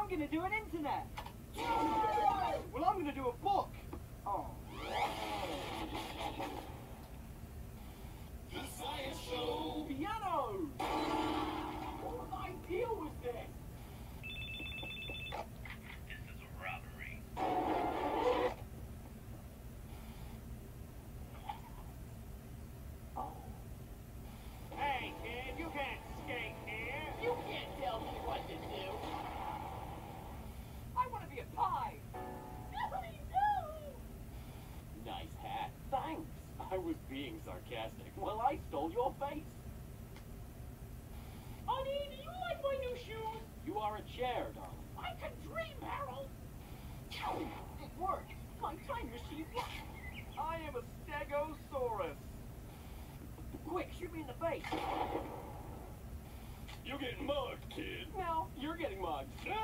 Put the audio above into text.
I'm gonna do an internet. Well, I'm gonna do a book. Oh. The science show. Piano. What idea was this? This is a robbery. Oh. Hey, kid, you can't skate here. You can't tell me what to do. I want to be a pie. Nice hat. Thanks. I was being sarcastic. Well, I stole your face. Honey, do you like my new shoes? You are a chair, darling. I can dream, Harold. It worked. My time machine works. I am a Stegosaurus. Quick, shoot me in the face. You're getting mugged, kid. No, you're getting mugged.